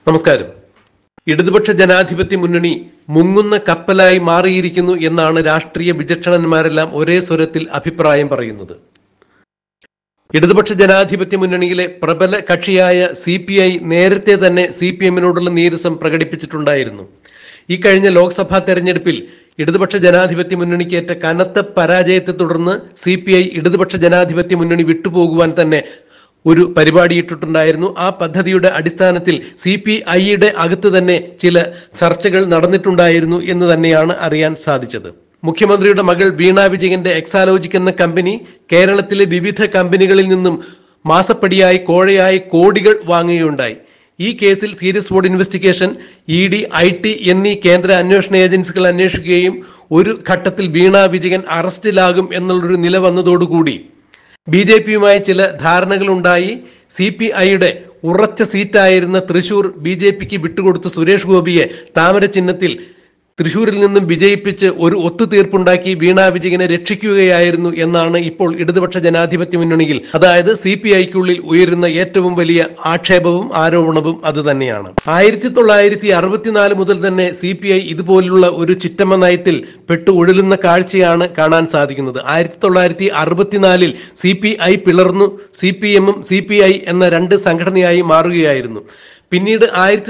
നമസ്കാരം. ഇടതുപക്ഷ ജനാധിപത്യ മുന്നണി മുങ്ങുന്ന കപ്പലായി മാറിയിരിക്കുന്നു എന്നാണ് രാഷ്ട്രീയ വിചക്ഷണന്മാരെല്ലാം ഒരേ സ്വരത്തിൽ അഭിപ്രായം പറയുന്നത്. ഇടതുപക്ഷ ജനാധിപത്യ മുന്നണിയിലെ പ്രബല കക്ഷിയായ CPI നേരത്തെ തന്നെ CPM-നോടുള്ള നീരസം പ്രകടിപ്പിച്ചിട്ടുണ്ടായിരുന്നു. ഈ കഴിഞ്ഞ ലോക്സഭാ തെരഞ്ഞെടുപ്പിൽ ഇടതുപക്ഷ ജനാധിപത്യ മുന്നണിക്കേറ്റ കനത്ത പരാജയത്തെ തുടർന്ന് CPI ഇടതുപക്ഷ ജനാധിപത്യ മുന്നണി വിട്ടുപോകുവാൻ തന്നെ ഒരു പരിപാടി ഇട്ടിട്ടുണ്ടായിരുന്നു. ആ പദ്ധതിയുടെ അടിസ്ഥാനത്തിൽ CPI-യുടെ അകത്ത് തന്നെ ചില ചർച്ചകൾ നടന്നിട്ടുണ്ടായിരുന്നു എന്ന് തന്നെയാണ് അറിയാൻ സാധിച്ചത്. മുഖ്യമന്ത്രിയുടെ മകൾ വീണ വിജയന്റെ എക്സാലോജിക് എന്ന കമ്പനി കേരളത്തിലെ വിവിധ കമ്പനികളിൽ നിന്നും മാസപ്പടിയായി കോഴയായി കോടികൾ വാങ്ങുകയുണ്ടായി. ഈ കേസിൽ serious fraud investigation, ED, IT എന്നീ കേന്ദ്ര അന്വേഷണ ഏജൻസികൾ അന്വേഷിക്കുകയും ഒരു ഘട്ടത്തിൽ വീണ വിജയൻ അറസ്റ്റിലാകും എന്നുള്ളൊരു നില വന്നതോടുകൂടി BJP-യുമായി ചില ധാരണകളുണ്ടായി. CPI-യുടെ ഉറച്ച സീറ്റായിരുന്ന തൃശൂർ BJP-ക്ക് വിട്ടുകൊടുത്ത് സുരേഷ് ഗോപിയെ താമര ചിഹ്നത്തിൽ തൃശൂരിൽ നിന്നും വിജയിപ്പിച്ച് ഒരു ഒത്തുതീർപ്പുണ്ടാക്കി വീണ വിജയനെ രക്ഷിക്കുകയായിരുന്നു എന്നാണ് ഇപ്പോൾ ഇടതുപക്ഷ ജനാധിപത്യ മുന്നണിയിൽ, അതായത് CPI-ക്കുള്ളിൽ ഉയരുന്ന ഏറ്റവും വലിയ ആക്ഷേപവും ആരോപണവും അത് തന്നെയാണ്. 1964 മുതൽ തന്നെ CPI ഇതുപോലുള്ള ഒരു ചിറ്റമ്മ നയത്തിൽ പെട്ടു ഒഴുകുന്ന കാഴ്ചയാണ് കാണാൻ സാധിക്കുന്നത്. 1964-ൽ CPI പിളർന്നു CPM-ഉം CPI എന്ന രണ്ട് സംഘടനയായി മാറുകയായിരുന്നു. പിന്നീട്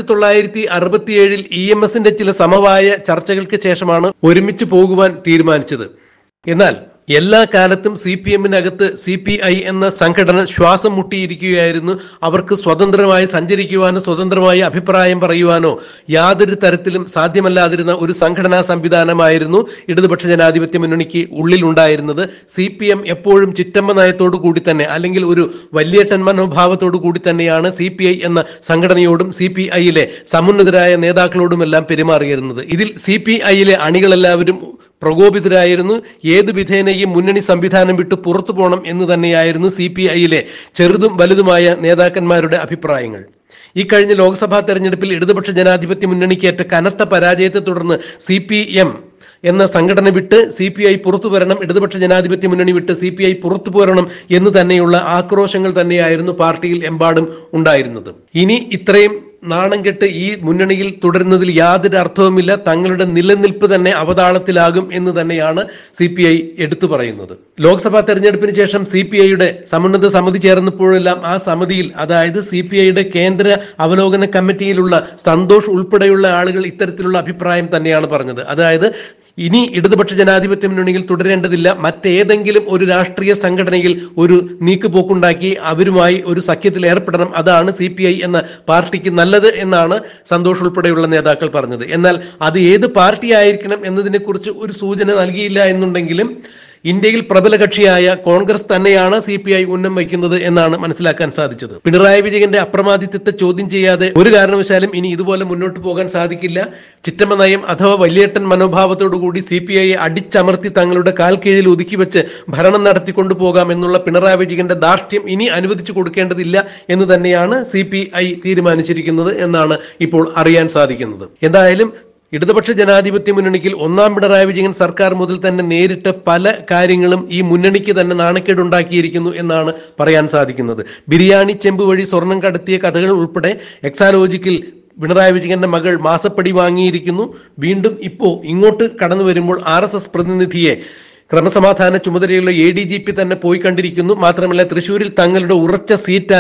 1967-ൽ EMS-ന്റെ ചില സമവായ ചർച്ചകൾക്ക് ശേഷമാണ് ഒരുമിച്ച് പോകുവാൻ തീരുമാനിച്ചത്. എന്നാൽ എല്ലാ കാലത്തും CPM-നകത്ത് CPI എന്ന സംഘടന ശ്വാസം മുട്ടിയിരിക്കുകയായിരുന്നു. അവർക്ക് സ്വതന്ത്രമായി സഞ്ചരിക്കുവാനോ സ്വതന്ത്രമായി അഭിപ്രായം പറയുവാനോ യാതൊരു തരത്തിലും സാധ്യമല്ലാതിരുന്ന ഒരു സംഘടനാ സംവിധാനമായിരുന്നു ഇടതുപക്ഷ ജനാധിപത്യ മുന്നണിക്ക് ഉള്ളിലുണ്ടായിരുന്നത്. CPM എപ്പോഴും ചിറ്റമ്മ നയത്തോടു കൂടി തന്നെ, അല്ലെങ്കിൽ ഒരു വല്യേട്ടൻ മനോഭാവത്തോടു കൂടി തന്നെയാണ് CPI എന്ന സംഘടനയോടും CPI-ലെ സമുന്നതരായ നേതാക്കളോടുമെല്ലാം പെരുമാറിയിരുന്നത്. ഇതിൽ CPI-ലെ അണികളെല്ലാവരും പ്രകോപിതരായിരുന്നു. ഏത് വിധേനയും മുന്നണി സംവിധാനം വിട്ട് പുറത്തു പോകണം എന്ന് തന്നെയായിരുന്നു CPI-ലെ ചെറുതും വലുതുമായ നേതാക്കന്മാരുടെ അഭിപ്രായങ്ങൾ. ഈ കഴിഞ്ഞ ലോക്സഭാ തെരഞ്ഞെടുപ്പിൽ ഇടതുപക്ഷ ജനാധിപത്യ മുന്നണിക്കേറ്റ കനത്ത പരാജയത്തെ തുടർന്ന് CPM എന്ന സംഘടന വിട്ട് CPI പുറത്തു വരണം, ഇടതുപക്ഷ ജനാധിപത്യ മുന്നണി വിട്ട് CPI പുറത്തു പോരണം എന്ന് തന്നെയുള്ള ആക്രോശങ്ങൾ തന്നെയായിരുന്നു പാർട്ടിയിൽ എമ്പാടും ഉണ്ടായിരുന്നത്. ഇനി ഇത്രയും നാണം കെട്ട് ഈ മുന്നണിയിൽ തുടരുന്നതിൽ യാതൊരു അർത്ഥവുമില്ല. തങ്ങളുടെ നിലനിൽപ്പ് തന്നെ അവതാളത്തിലാകും എന്ന് തന്നെയാണ് CPI എടുത്തു പറയുന്നത്. ലോക്സഭാ തെരഞ്ഞെടുപ്പിന് ശേഷം CPI-യുടെ സമുന്നത സമിതി ചേർന്നപ്പോഴെല്ലാം ആ സമിതിയിൽ, അതായത് CPI-യുടെ കേന്ദ്ര അവലോകന കമ്മിറ്റിയിലുള്ള സന്തോഷ് ഉൾപ്പെടെയുള്ള ആളുകൾ ഇത്തരത്തിലുള്ള അഭിപ്രായം തന്നെയാണ് പറഞ്ഞത്. അതായത് ഇനി ഇടതുപക്ഷ ജനാധിപത്യ മുന്നണിയിൽ തുടരേണ്ടതില്ല, മറ്റേതെങ്കിലും ഒരു രാഷ്ട്രീയ സംഘടനയിൽ ഒരു നീക്കുപോക്കുണ്ടാക്കി അവരുമായി ഒരു സഖ്യത്തിൽ ഏർപ്പെടണം, അതാണ് CPI എന്ന പാർട്ടിക്ക് നല്ലത് എന്നാണ് സന്തോഷ് ഉൾപ്പെടെയുള്ള നേതാക്കൾ പറഞ്ഞത്. എന്നാൽ അത് ഏത് പാർട്ടി ആയിരിക്കണം എന്നതിനെ കുറിച്ച് ഒരു സൂചന നൽകിയില്ല എന്നുണ്ടെങ്കിലും ഇന്ത്യയിൽ പ്രബല കക്ഷിയായ കോൺഗ്രസ് തന്നെയാണ് CPI ഉന്നം വയ്ക്കുന്നത് എന്നാണ് മനസ്സിലാക്കാൻ സാധിച്ചത്. പിണറായി വിജയന്റെ അപ്രമാദിത്വത്തെ ചോദ്യം ചെയ്യാതെ ഒരു കാരണവശാലും ഇനി ഇതുപോലെ മുന്നോട്ട് പോകാൻ സാധിക്കില്ല. ചിറ്റമ്മ നയം അഥവാ വല്യേട്ടൻ മനോഭാവത്തോടുകൂടി CPI-യെ അടിച്ചമർത്തി തങ്ങളുടെ കാൽ കീഴിൽ ഒതുക്കി വെച്ച് ഭരണം നടത്തിക്കൊണ്ടു പോകാം എന്നുള്ള പിണറായി വിജയന്റെ ധാർഷ്ട്യം ഇനി അനുവദിച്ചു കൊടുക്കേണ്ടതില്ല എന്ന് തന്നെയാണ് CPI തീരുമാനിച്ചിരിക്കുന്നത് എന്നാണ് ഇപ്പോൾ അറിയാൻ സാധിക്കുന്നത്. എന്തായാലും ഇടതുപക്ഷ ജനാധിപത്യ മുന്നണിക്ക് ഒന്നാം പിണറായി വിജയൻ സർക്കാർ മുതൽ തന്നെ നേരിട്ട പല കാര്യങ്ങളും ഈ മുന്നണിക്ക് തന്നെ നാണക്കേടുണ്ടാക്കിയിരിക്കുന്നു എന്നാണ് പറയാൻ സാധിക്കുന്നത്. ബിരിയാണി ചെമ്പ് വഴി സ്വർണം കടത്തിയ കഥകൾ ഉൾപ്പെടെ എക്സാലോജിക്കിൽ പിണറായി വിജയന്റെ മകൾ മാസപ്പടി വാങ്ങിയിരിക്കുന്നു. വീണ്ടും ഇപ്പോൾ ഇങ്ങോട്ട് കടന്നു വരുമ്പോൾ RSS പ്രതിനിധിയെ ക്രമസമാധാന ചുമതലയുള്ള ADGP തന്നെ പോയി കണ്ടിരിക്കുന്നു. മാത്രമല്ല തൃശ്ശൂരിൽ തങ്ങളുടെ ഉറച്ച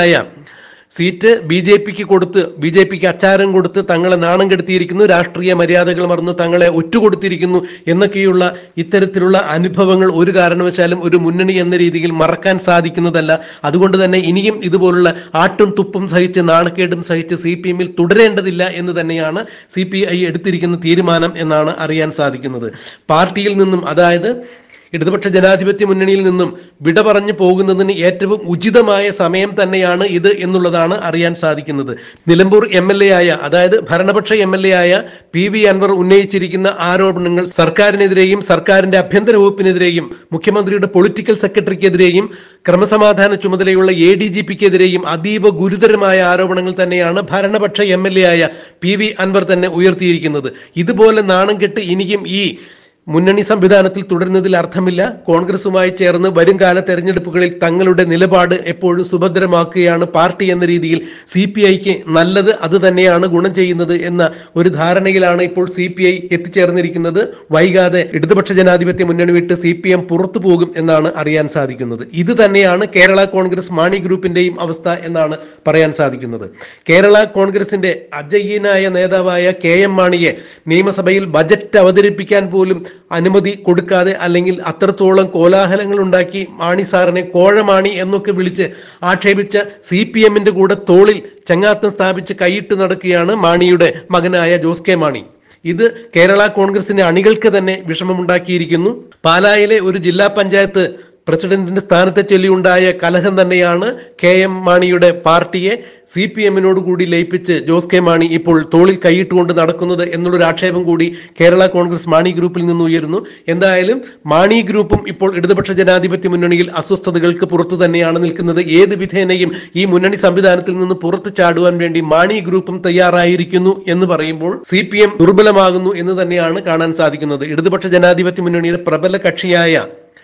സീറ്റ് BJP-ക്ക് കൊടുത്ത്, BJP-ക്ക് അച്ചാരം കൊടുത്ത് തങ്ങളെ നാണം കെടുത്തിയിരിക്കുന്നു, രാഷ്ട്രീയ മര്യാദകൾ മറന്നു തങ്ങളെ ഒറ്റുകൊടുത്തിരിക്കുന്നു എന്നൊക്കെയുള്ള ഇത്തരത്തിലുള്ള അനുഭവങ്ങൾ ഒരു കാരണവശാലും ഒരു മുന്നണി എന്ന രീതിയിൽ മറക്കാൻ സാധിക്കുന്നതല്ല. അതുകൊണ്ട് തന്നെ ഇനിയും ഇതുപോലുള്ള ആട്ടും തുപ്പും സഹിച്ച് നാണക്കേടും സഹിച്ച് CPM-ൽ തുടരേണ്ടതില്ല എന്ന് തന്നെയാണ് CPI എടുത്തിരിക്കുന്ന തീരുമാനം എന്നാണ് അറിയാൻ സാധിക്കുന്നത്. പാർട്ടിയിൽ നിന്നും, അതായത് ഇടതുപക്ഷ ജനാധിപത്യ മുന്നണിയിൽ നിന്നും വിട പറഞ്ഞു പോകുന്നതിന് ഏറ്റവും ഉചിതമായ സമയം തന്നെയാണ് ഇത് എന്നുള്ളതാണ് അറിയാൻ സാധിക്കുന്നത്. നിലമ്പൂർ MLA ആയ, അതായത് ഭരണപക്ഷ MLA ആയ PV അൻവർ ഉന്നയിച്ചിരിക്കുന്ന ആരോപണങ്ങൾ സർക്കാരിനെതിരെയും സർക്കാരിന്റെ ആഭ്യന്തര വകുപ്പിനെതിരെയും മുഖ്യമന്ത്രിയുടെ പൊളിറ്റിക്കൽ സെക്രട്ടറിക്കെതിരെയും ക്രമസമാധാന ചുമതലയുള്ള ADGP-ക്കെതിരെയും അതീവ ഗുരുതരമായ ആരോപണങ്ങൾ തന്നെയാണ് ഭരണപക്ഷ MLA ആയ PV അൻവർ തന്നെ ഉയർത്തിയിരിക്കുന്നത്. ഇതുപോലെ നാണം കെട്ട് ഇനിയും ഈ മുന്നണി സംവിധാനത്തിൽ തുടരുന്നതിൽ അർത്ഥമില്ല. കോൺഗ്രസുമായി ചേർന്ന് വരുംകാല തെരഞ്ഞെടുപ്പുകളിൽ തങ്ങളുടെ നിലപാട് എപ്പോഴും സുഭദ്രമാക്കുകയാണ് പാർട്ടി എന്ന രീതിയിൽ CPIക്ക് നല്ലത്, അത് തന്നെയാണ് ഗുണം ചെയ്യുന്നത് എന്ന ഒരു ധാരണയിലാണ് ഇപ്പോൾ CPI എത്തിച്ചേർന്നിരിക്കുന്നത്. വൈകാതെ ഇടതുപക്ഷ ജനാധിപത്യ മുന്നണി വിട്ട് CPM പുറത്തു പോകും എന്നാണ് അറിയാൻ സാധിക്കുന്നത്. ഇത് തന്നെയാണ് കേരള കോൺഗ്രസ് മാണി ഗ്രൂപ്പിന്റെയും അവസ്ഥ എന്നാണ് പറയാൻ സാധിക്കുന്നത്. കേരള കോൺഗ്രസിന്റെ അജയ്യനായ നേതാവായ KM മാണിയെ നിയമസഭയിൽ ബജറ്റ് അവതരിപ്പിക്കാൻ പോലും അനുമതി കൊടുക്കാതെ, അല്ലെങ്കിൽ അത്രത്തോളം കോലാഹലങ്ങൾ ഉണ്ടാക്കി മാണി സാറിനെ കോഴമാണി എന്നൊക്കെ വിളിച്ച് ആക്ഷേപിച്ച CPMന്റെ കൂടെ തോളിൽ ചങ്ങാത്തം സ്ഥാപിച്ച് കൈയിട്ട് നടക്കുകയാണ് മാണിയുടെ മകനായ ജോസ് കെ മാണി. ഇത് കേരള കോൺഗ്രസിന്റെ അണികൾക്ക് തന്നെ വിഷമമുണ്ടാക്കിയിരിക്കുന്നു. പാലായിലെ ഒരു ജില്ലാ പഞ്ചായത്ത് പ്രസിഡന്റിന്റെ സ്ഥാനത്തെ ചൊല്ലിയുണ്ടായ കലഹം തന്നെയാണ് KM മാണിയുടെ പാർട്ടിയെ CPMനോട് കൂടി ലയിപ്പിച്ച് ജോസ് കെ മാണി ഇപ്പോൾ തോളിൽ കൈയിട്ടുകൊണ്ട് നടക്കുന്നത് എന്നുള്ളൊരു ആക്ഷേപം കൂടി കേരള കോൺഗ്രസ് മാണി ഗ്രൂപ്പിൽ നിന്ന് ഉയരുന്നു. എന്തായാലും മാണി ഗ്രൂപ്പും ഇപ്പോൾ ഇടതുപക്ഷ ജനാധിപത്യ മുന്നണിയിൽ അസ്വസ്ഥതകൾക്ക് പുറത്തു തന്നെയാണ് നിൽക്കുന്നത്. ഏത് വിധേനയും ഈ മുന്നണി സംവിധാനത്തിൽ നിന്ന് പുറത്തു ചാടുവാൻ വേണ്ടി മാണി ഗ്രൂപ്പും തയ്യാറായിരിക്കുന്നു എന്ന് പറയുമ്പോൾ CPM ദുർബലമാകുന്നു എന്ന് തന്നെയാണ് കാണാൻ സാധിക്കുന്നത്. ഇടതുപക്ഷ ജനാധിപത്യ മുന്നണിയുടെ പ്രബല കക്ഷിയായ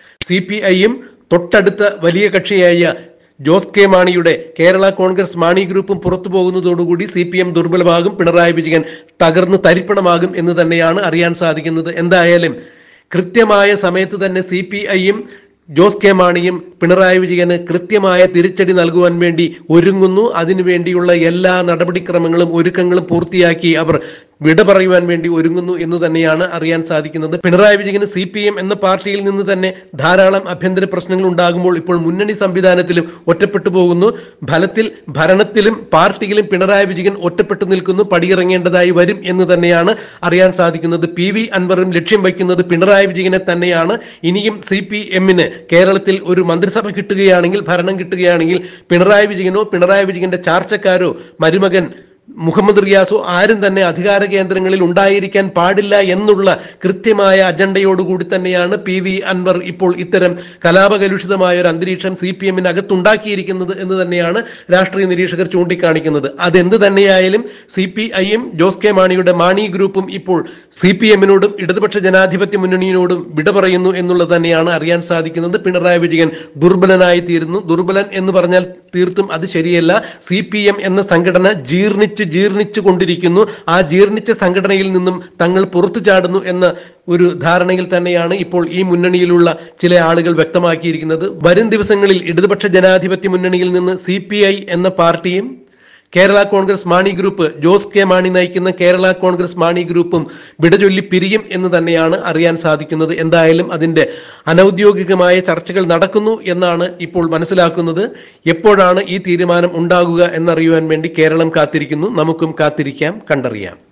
CPIയും തൊട്ടടുത്ത വലിയ കക്ഷിയായ ജോസ് കെ മാണിയുടെ കേരള കോൺഗ്രസ് മാണി ഗ്രൂപ്പും പുറത്തു പോകുന്നതോടുകൂടി CPM ദുർബലമാകും, പിണറായി വിജയൻ തകർന്ന് തരിപ്പണമാകും എന്ന് തന്നെയാണ് അറിയാൻ സാധിക്കുന്നത്. എന്തായാലും കൃത്യമായ സമയത്ത് തന്നെ CPIയും ജോസ് കെ മാണിയും പിണറായി വിജയന് കൃത്യമായ തിരിച്ചടി നൽകുവാൻ വേണ്ടി ഒരുങ്ങുന്നു. അതിനുവേണ്ടിയുള്ള എല്ലാ നടപടിക്രമങ്ങളും ഒരുക്കങ്ങളും പൂർത്തിയാക്കി അവർ വിട പറയുവാൻ വേണ്ടി ഒരുങ്ങുന്നു എന്ന് തന്നെയാണ് അറിയാൻ സാധിക്കുന്നത്. പിണറായി വിജയന് CPM എന്ന പാർട്ടിയിൽ നിന്ന് തന്നെ ധാരാളം ആഭ്യന്തര പ്രശ്നങ്ങൾ ഉണ്ടാകുമ്പോൾ ഇപ്പോൾ മുന്നണി സംവിധാനത്തിലും ഒറ്റപ്പെട്ടു പോകുന്നു. ഫലത്തിൽ ഭരണത്തിലും പാർട്ടിയിലും പിണറായി വിജയൻ ഒറ്റപ്പെട്ടു നിൽക്കുന്നു. പടിയിറങ്ങേണ്ടതായി വരും എന്ന് തന്നെയാണ് അറിയാൻ സാധിക്കുന്നത്. PV അൻവറും ലക്ഷ്യം വയ്ക്കുന്നത് പിണറായി വിജയനെ തന്നെയാണ്. ഇനിയും CPMന് കേരളത്തിൽ ഒരു മന്ത്രിസഭ കിട്ടുകയാണെങ്കിൽ, ഭരണം കിട്ടുകയാണെങ്കിൽ, പിണറായി വിജയനോ പിണറായി വിജയന്റെ ചാർച്ചക്കാരോ മരുമകൻ മുഹമ്മദ് റിയാസോ ആരും തന്നെ അധികാര കേന്ദ്രങ്ങളിൽ ഉണ്ടായിരിക്കാൻ പാടില്ല എന്നുള്ള കൃത്യമായ അജണ്ടയോടുകൂടി തന്നെയാണ് PV അൻവർ ഇപ്പോൾ ഇത്തരം കലാപകലുഷിതമായ ഒരു അന്തരീക്ഷം CPMനകത്തുണ്ടാക്കിയിരിക്കുന്നത് എന്ന് തന്നെയാണ് രാഷ്ട്രീയ നിരീക്ഷകർ ചൂണ്ടിക്കാണിക്കുന്നത്. അതെന്ത് തന്നെയായാലും CPIയും ജോസ് കെ മാണിയുടെ മാണി ഗ്രൂപ്പും ഇപ്പോൾ CPMനോടും ഇടതുപക്ഷ ജനാധിപത്യ മുന്നണിയോടും വിട പറയുന്നു എന്നുള്ളത് തന്നെയാണ് അറിയാൻ സാധിക്കുന്നത്. പിണറായി വിജയൻ ദുർബലനായി തീരുന്നു. ദുർബലൻ എന്ന് പറഞ്ഞാൽ തീർത്തും അത് ശരിയല്ല. CPM എന്ന സംഘടന ജീർണിച്ചു കൊണ്ടിരിക്കുന്നു. ആ ജീർണിച്ച സംഘടനയിൽ നിന്നും തങ്ങൾ പുറത്തു ചാടുന്നു എന്ന ഒരു ധാരണയിൽ തന്നെയാണ് ഇപ്പോൾ ഈ മുന്നണിയിലുള്ള ചില ആളുകൾ വ്യക്തമാക്കിയിരിക്കുന്നത്. വരും ദിവസങ്ങളിൽ ഇടതുപക്ഷ ജനാധിപത്യ മുന്നണിയിൽ നിന്ന് CPI എന്ന പാർട്ടിയും കേരള കോൺഗ്രസ് മാണി ഗ്രൂപ്പ്, ജോസ് കെ മാണി നയിക്കുന്ന കേരള കോൺഗ്രസ് മാണി ഗ്രൂപ്പും വിടചൊല്ലി പിരിയും എന്ന് തന്നെയാണ് അറിയാൻ സാധിക്കുന്നത്. എന്തായാലും അതിന്റെ അനൌദ്യോഗികമായ ചർച്ചകൾ നടക്കുന്നു എന്നാണ് ഇപ്പോൾ മനസ്സിലാക്കുന്നത്. എപ്പോഴാണ് ഈ തീരുമാനം ഉണ്ടാകുക എന്നറിയുവാൻ വേണ്ടി കേരളം കാത്തിരിക്കുന്നു. നമുക്കും കാത്തിരിക്കാം, കണ്ടറിയാം.